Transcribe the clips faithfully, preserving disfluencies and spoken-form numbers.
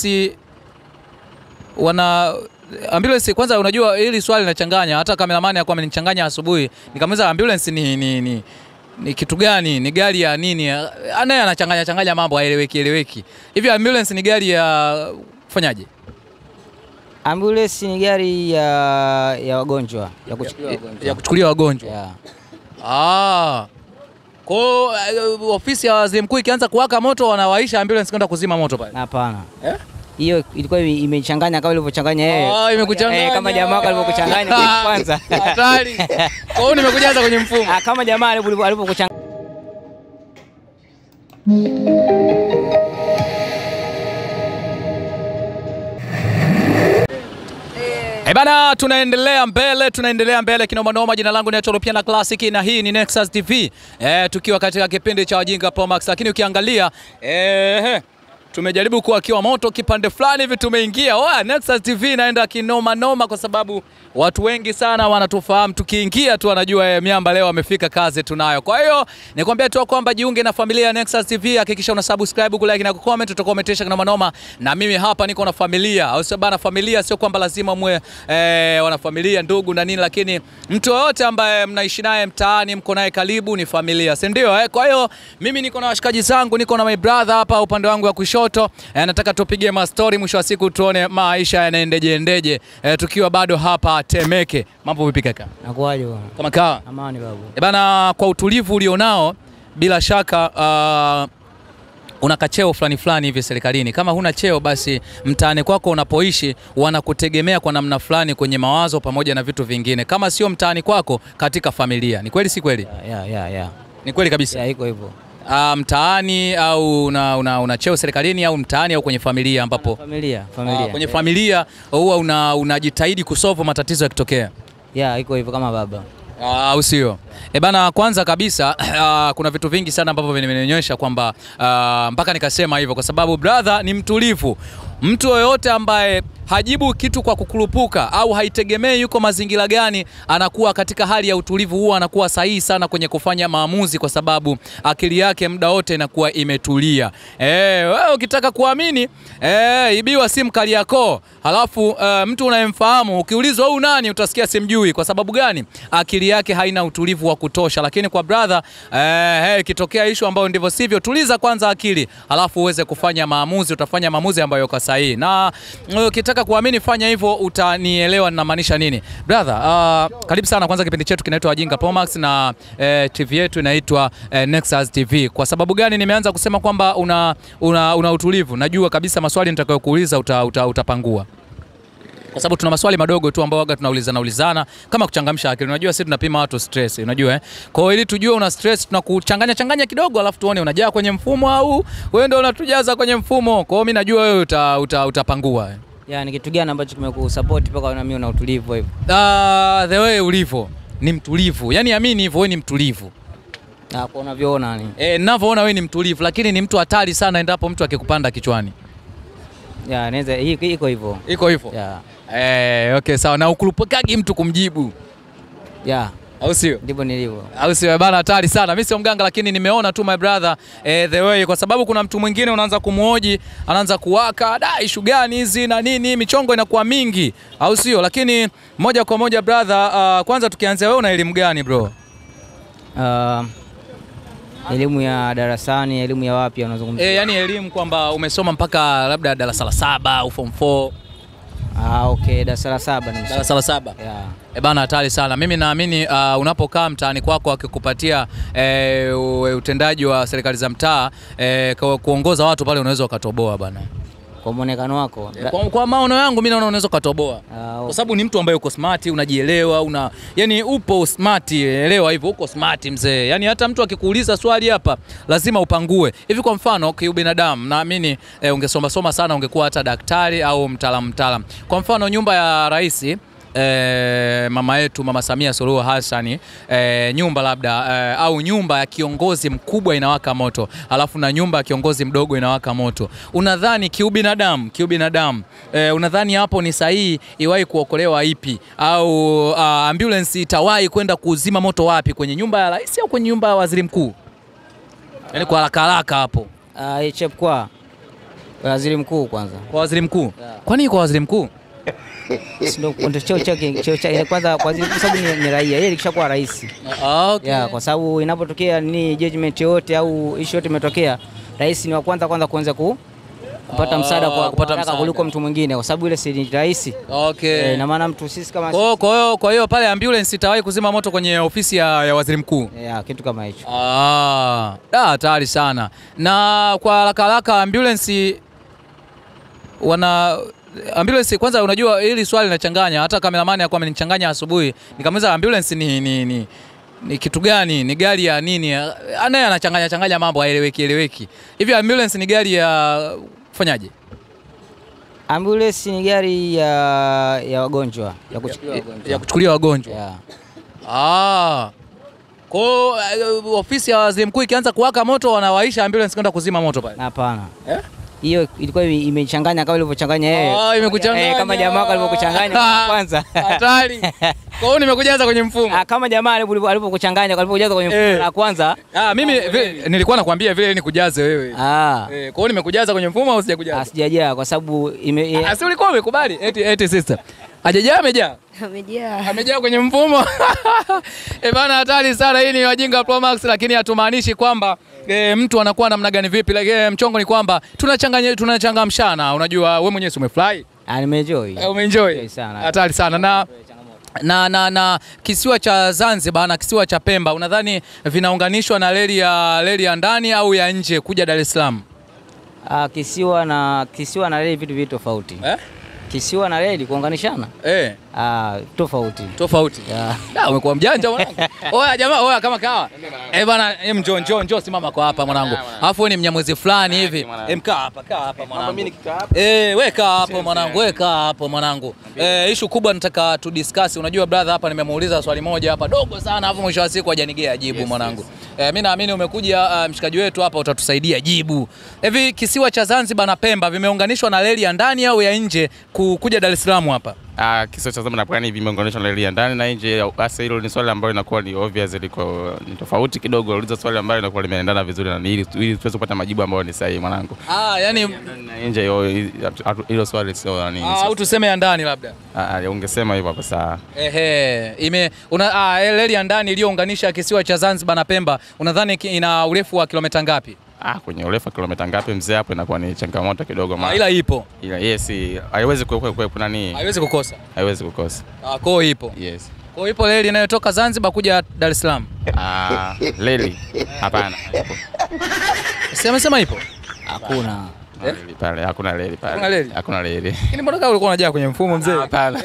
ambulance wana ambulance kwanza, unajua hili swali linachanganya. Hata cameraman alikuwa amenichanganya asubuhi. Nikamuuliza ambulance ni ni, ni ni kitu gani? Ni gari ya nini? Anaye anachanganya changanya mambo haeleweki eleweki. Hivi ambulance ni gari ya kufanyaje? Ambulance ni gari ya ya wagonjwa, ya kuchukulia wagonjwa. Ya kuchukulia wagonjwa. Yeah. Ah. Kwa uh, ofisi ya waziri mkuu ikianza kuwaka moto wanawaisha ambulance kwenda kuzima moto pale? Hapana. Eh? Hiyo ilikuwa imechanganya kama ilivyochanganya yeye. Ah, imekuchanganya. Eh, kama jamaa alivyokuchanganya kwanza. Hatari. Kwa hiyo nimekujaza kwenye mfumo. Ah, kama jamaa alivyokuchanganya. Eh bana, tunaendelea mbele, tunaendelea mbele kinoma noma. Jina langu ni Choropiana Classic na hii ni Nexus T V. Eh, tukiwa katika kipindi cha Wajinga Promaksi, lakini ukiangalia eh tumejaribu kuwakiwa moto kipande fulani hivi tumeingia. Oa, Nexus T V inaenda kinoma noma kwa sababu watu wengi sana wanatufahamu. Tukiingia tu wanajua eh, miamba leo amefika, kazi tunayo. Kwa hiyo nikwambia tu kwamba jiunge na familia ya Nexus T V, hakikisha una subscribe, ku like na ku comment, tutakomentesha kinoma noma. Na mimi hapa niko na familia. Au sio bana, familia sio kwamba lazima mwe eh, wana familia ndugu na nini, lakini mtu yote ambaye mnaishi naye mtaani, mko naye karibu, ni familia, si ndio? Eh, kwa hiyo mimi niko na washikaji zangu, niko na my brother hapa upande wangu wa kushoto. E, nataka tupige ma story, mwisho wa siku tuone maisha yanaendeje endeje e, tukiwa bado hapa Temeke. Mambo vipi kaka? Nakuaje bwana? Kama kaa? Amani babu. E bana, kwa utulivu ulionao bila shaka uh, una kacheo fulani fulani hivi serikalini. Kama huna cheo basi mtaani kwako unapoishi wanakutegemea kwa namna fulani kwenye mawazo pamoja na vitu vingine. Kama sio mtaani kwako, katika familia. Ni kweli si kweli? Yeah, yeah, yeah. Ni kweli kabisa. Yeah, iko hivyo. Uh, mtaani au una, una, una cheo serikalini au mtaani au kwenye familia ambapo familia familia uh, kwenye familia huwa una unajitahidi kusolve matatizo yakitokea. Yeah, iko hivyo kama baba. Au uh, sio? E bana, kwanza kabisa uh, kuna vitu vingi sana ambavyo vimenionyesha kwamba uh, mpaka nikasema hivyo kwa sababu brother ni mtulivu. Mtu yoyote ambaye hajibu kitu kwa kukurupuka au haitegemei yuko mazingira gani, anakuwa katika hali ya utulivu, huwa anakuwa sahihi sana kwenye kufanya maamuzi kwa sababu akili yake muda wote inakuwa imetulia. Eh, wewe ukitaka kuamini eh, ibiwa simu kali yako, halafu uh, mtu unayemfahamu ukiulizwa huyu nani utasikia simjui. Kwa sababu gani? Akili yake haina utulivu wa kutosha. Lakini kwa brother eh, hey, kitokea issue ambayo ndivyo sivyo, tuliza kwanza akili halafu uweze kufanya maamuzi, utafanya maamuzi ambayo yako sahihi. Na ukitaka kuamini fanya hivyo, utanielewa ninamaanisha nini. Brother, uh, karibu sana. Kwanza kipindi chetu kinaitwa Wajinga Promaksi na eh, T V yetu inaitwa eh, Nexus T V. Kwa sababu gani nimeanza kusema kwamba una, una, una utulivu? Najua kabisa maswali nitakayokuuliza uta, uta, utapangua. Kwa sababu tuna maswali madogo tu ambao waga tunaulizana ulizana kama kuchangamsha akili. Unajua sisi tunapima watu stress, unajua eh. Kwa hiyo ili tujue una stress tunakuchanganya changanya kidogo alafu tuone unajaa kwenye mfumo au wewe ndio unatujaza kwenye mfumo. Kwa hiyo mimi najua wewe uta, uta, utapangua. Yeah, ni kitu gani ambacho kimekusupport mpaka na mimi una utulivu hivyo? Ah, the way ulivyo ni mtulivu. Yaani amini hivyo, wewe ni mtulivu. Na kwa unavyoona ni. Eh, ninavyoona wewe ni mtulivu, lakini ni mtu hatari sana endapo mtu akikupanda kichwani. Yeah, naweza iko hivyo. Iko hivyo? Yeah. Eh, okay sawa. Na ukulupokagi mtu kumjibu. Yeah. Au sio? Ndipo nilivyo. Au sio bana, hatari sana. Mimi sio mganga lakini nimeona tu my brother eh, the way, kwa sababu kuna mtu mwingine unaanza kumuoji, anaanza kuwaka, da issue gani hizi na nini, michongo inakuwa mingi. Au sio? Lakini moja kwa moja brother, uh, kwanza tukianzia wewe una elimu gani bro? Uh, elimu ya darasani, elimu ya wapi unazungumzia? Eh, yani elimu kwamba umesoma mpaka labda darasa la saba au form four. Ah, okay, darasa la saba nimesoma. Darasa la saba. Yeah. E bana, hatari sana. Mimi naamini uh, unapokaa mtaani kwako akikupatia eh, utendaji wa serikali za mtaa eh, kuongoza watu pale unaweza ukatoboa bana. Kwa muonekano wako? Kwa, kwa maono yangu mimi naona unaweza ukatoboa. Uh, kwa sababu ni mtu ambaye uko smart, unajielewa, una yani upo smart, elewa hivyo, uko smart mzee. Yani hata mtu akikuuliza swali hapa lazima upangue. Hivi kwa mfano kiubinadamu naamini eh, ungesoma soma sana ungekuwa hata daktari au mtaalamu mtaalamu. Kwa mfano nyumba ya rais E, mama yetu Mama Samia Suluhu Hassan, e, nyumba labda e, au nyumba ya kiongozi mkubwa inawaka moto, alafu na nyumba ya kiongozi mdogo inawaka moto. Unadhani kiubinadamu, kiubinadamu e, unadhani hapo ni sahihi iwahi kuokolewa ipi? Au uh, ambulance itawahi kwenda kuzima moto wapi, kwenye nyumba ya rais au kwenye nyumba ya waziri mkuu? Yaani kwa haraka haraka hapo. Ah, uh, ichepkwa. Waziri mkuu kwanza. Kwa waziri mkuu? Yeah. Kwa nini kwa waziri mkuu? Ndio cheo chake cheo chake kwanza kwa waziri mkuu sababu ni, ni raia. Yeye kishakuwa rais. Ah, okay. Yeah, kwa sababu inapotokea ni judgment yote au issue yote imetokea, rais ni wa kwanza kwanza kuanza ku kupata msaada kwa kupata msaada kuliko mtu mwingine kwa sababu ile si ni rais. Okay. E, na maana mtu sisi kama Kwa kwa hiyo kwa hiyo pale ambulance itawahi kuzima moto kwenye ofisi ya, ya waziri mkuu. Yeah, kitu kama hicho. Ah, ah hatari sana. Na kwa haraka haraka ambulance wana ambulance kwanza, unajua hili swali linachanganya, hata kameramani alikuwa amenichanganya asubuhi. Nikamuuliza ambulance ni ni, ni ni kitu gani? Ni gari ya nini? Anaye anachanganya changanya mambo haeleweki eleweki. Hivi ambulance ni gari ya kufanyaje? Ambulance ni gari ya ya wagonjwa, ya kuchukulia wagonjwa. Ya kuchukulia wagonjwa. Yeah. Ah. Kwa uh, ofisi ya waziri mkuu ikianza kuwaka moto wanawaisha ambulance kwenda kuzima moto pale. Hapana. Eh? Hiyo ilikuwa imechanganya kama ilivyochanganya yeye. Ah, imekuchanganya. Eh, kama jamaa alivyokuchanganya kwanza. Hatari. Kwa hiyo nimekujaza kwenye mfumo. Ah, kama jamaa alivyokuchanganya alivyokujaza kwenye mfumo la kwanza. Ah, mimi nilikuwa nakwambia vile nikujaze wewe. Ah. Eh, kwa hiyo nimekujaza kwenye mfumo au sijakujaza? Ah, sijajaa kwa sababu ime Ah, si ulikuwa umekubali? Eti eti sister. Hajajaa amejaa? Amejaa. Amejaa kwenye mfumo. Eh bana, hatari sana. Hii ni Wajinga Promaksi, lakini hatumaanishi kwamba e, mtu anakuwa namna gani vipi, lakini mchongo ni kwamba tunachanganya tunachangamshana. Unajua wewe mwenyewe umefly? Ah, nimeenjoy. Eh, umeenjoy sana. Hatari sana. Na na na na kisiwa cha Zanzibar na kisiwa cha Pemba unadhani vinaunganishwa na reli ya reli ya ndani au ya nje kuja Dar es Salaam? Ah, kisiwa na kisiwa na reli vitu vitu tofauti. Eh? Kisiwa na reli kuunganishana? Eh. Ah, tofauti. Tofauti. Yeah. Da, umekuwa mjanja mwanangu. Oya jamaa, oya kama kawa. Eh bana, em njoo njoo njoo simama kwa hapa mwanangu. Alafu wewe ni mnyamwezi fulani hivi. Em kaa hapa, kaa hapa mwanangu. Mimi nikikaa hapa. Eh, weka hapo mwanangu, weka hapo mwanangu. Eh, issue kubwa nataka tu discuss. Unajua brother, hapa nimemuuliza swali moja hapa dogo sana, alafu mwisho wa siku hajanigea jibu yes, mwanangu. Yes. Eh, mimi naamini umekuja uh, mshikaji wetu hapa utatusaidia jibu. Hivi kisiwa cha Zanzibar na Pemba vimeunganishwa na reli ya ndani au ya nje kuja Dar es Salaam hapa? Ah, kisiwa cha Zanzibar na Pwani vimeunganishwa na reli ya ndani na nje. Basi hilo ni swali ambalo linakuwa ni obvious, liko ni tofauti kidogo. Uliza swali ambalo linakuwa limeendana vizuri na ili ili tuweze kupata majibu ambayo ni sahihi mwanangu. Ah, yani nje hilo swali sio nini. Ah, au tuseme ya ndani labda. Ah, ungesema hivyo hapo sawa. Ehe, ime una ah, reli ya ndani iliyounganisha kisiwa cha Zanzibar na Pemba unadhani ina urefu wa kilomita ngapi? Ah, kwenye urefu wa kilomita ngapi mzee, hapo inakuwa ni changamoto kidogo maana. Ah, ila ipo. Ila yes, haiwezi kuwepo nani? Haiwezi kukosa. Haiwezi kukosa. Ah, kwa ipo. Yes. Kwa ipo reli inayotoka Zanzibar kuja Dar es Salaam. Ah, reli. Hapana. Sema sema ipo. Hakuna. Eh? Pale hakuna reli pale. Hakuna reli. Hakuna reli. Lakini mbona kama ulikuwa unajaa kwenye mfumo mzee? Hapana.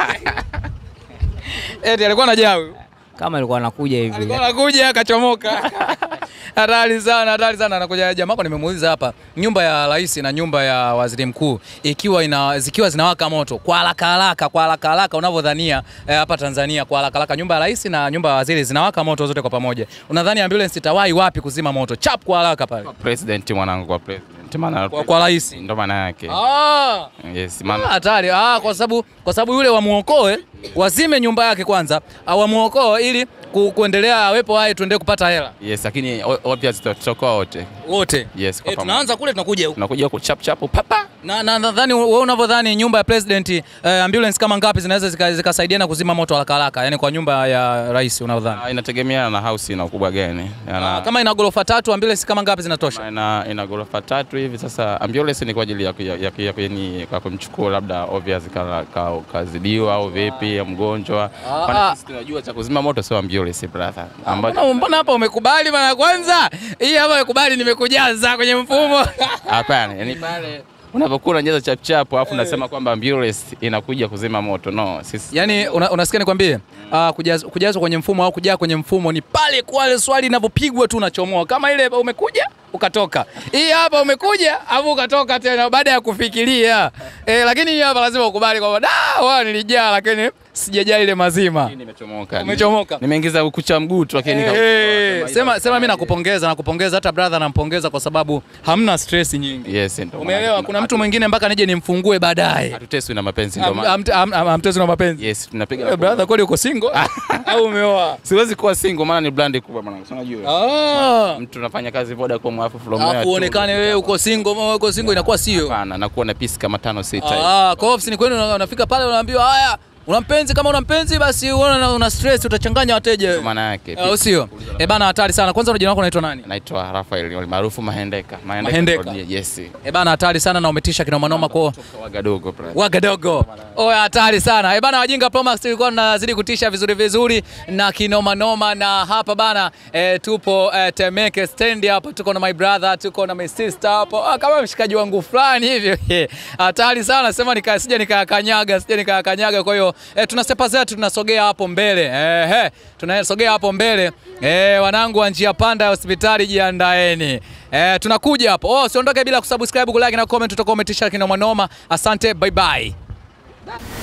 Eti alikuwa anajaa huyo. Kama alikuwa anakuja hivi. Alikuwa anakuja akachomoka. Hatari sana, hatari sana. Anakuja jamaa wako nimemuuliza hapa, nyumba ya rais na nyumba ya waziri mkuu ikiwa ina zikiwa zinawaka moto kwa haraka haraka, kwa haraka haraka unavyodhania eh, hapa Tanzania kwa haraka haraka nyumba ya rais na nyumba ya waziri zinawaka moto zote kwa pamoja. Unadhani ambulance itawahi wapi kuzima moto? Chap kwa haraka pale. President mwanangu, kwa president. Maana kwa, kwa rais ndo maana yake. Ah. Yes, maana hatari. Ah, kwa sababu kwa sababu yule wamuokoe, wazime nyumba yake kwanza, au wamuokoe ili ku, kuendelea awepo hai tuendelee kupata hela. Yes, lakini obvious tutakuwa wote. Wote. Yes, kwa e, tunaanza kule tunakuja huko. Tunakuja huko chap chap papa. Na nadhani wewe unavyodhani nyumba ya president uh, ambulance kama ngapi zinaweza zikasaidiana kuzima moto haraka haraka? Yaani kwa nyumba ya rais unavyodhani? Ah, inategemea na house ina ukubwa gani. Yana... Ah, kama ina ghorofa tatu ambulance kama ngapi zinatosha? Ina ina ghorofa tatu hivi. Sasa ambulance ni kwa ajili ya ya, ya, ya, ya kwa kumchukua labda obvious kama kazidiwa au vipi mgonjwa. Maana sisi tunajua cha kuzima moto sio ambulance brother. Ambapo mbona hapa umekubali mara kwanza? Hii hapa umekubali nimekujaza kwenye mfumo. Hapana, yani pale unapokuwa unajaza chap chap alafu unasema kwamba ambulance inakuja kuzima moto. No, sisi yani una, unasikia nikwambie, uh, kujazwa kujazwa kwenye mfumo au kujaa kwenye mfumo ni pale kwa swali linapopigwa tu unachomoa. Kama ile umekuja ukatoka. Hii hapa umekuja afu ukatoka tena baada ya kufikiria. Eh, lakini hii hapa lazima ukubali kwamba da, wao nilijaa lakini sijajali ile mazima. Nimechomoka. Umechomoka. Nimeingiza ukucha mguu tu lakini hey, sema sema mimi nakupongeza, nakupongeza hata brother nampongeza kwa sababu hamna stress nyingi. Yes, ndio. Umeelewa, kuna mtu mwingine mpaka nije nimfungue baadaye. Hatuteswi na mapenzi ndio maana. Hamteswi na mapenzi. Yes, tunapiga. Brother kweli uko single au umeoa? Siwezi kuwa single maana ni brand kubwa mwanangu. Unajua? Ah. Mtu anafanya kazi Vodacom afu from there. Afu uonekane wewe uko single, wewe uko single inakuwa sio. Hapana, nakuwa na pisi kama tano sita. Ah, kwa ofisi ni kwenu unafika pale unaambiwa haya, una mpenzi, kama una mpenzi basi unaona una stress utachanganya wateja. Maana yake. Au sio? Eh bana, hatari sana. Kwanza jina lako unaitwa nani? Naitwa Rafael, maarufu Mahendeka. Mahendeka. Yes. Eh bana, hatari sana na umetisha kinoma noma kwa Wagadogo bro. Wagadogo. Oh, hatari sana. Eh bana, Wajinga Promaksi tulikuwa tunazidi kutisha vizuri vizuri na kinoma noma, na hapa bana eh, tupo eh, Temeke stand hapa, tuko na my brother, tuko na my sister hapo. Ah, kama mshikaji wangu fulani hivyo. Hatari sana, sema nikasija nikakanyaga, sija nikakanyaga. Kwa hiyo eh, tunasepa zetu tunasogea hapo mbele. Eh, eh tunasogea hapo mbele. Eh, wanangu wa njia panda ya hospitali jiandaeni. Eh, tunakuja hapo. Oh, usiondoke bila kusubscribe, kulike na comment, tutakometisha kinoma noma. Asante, bye bye.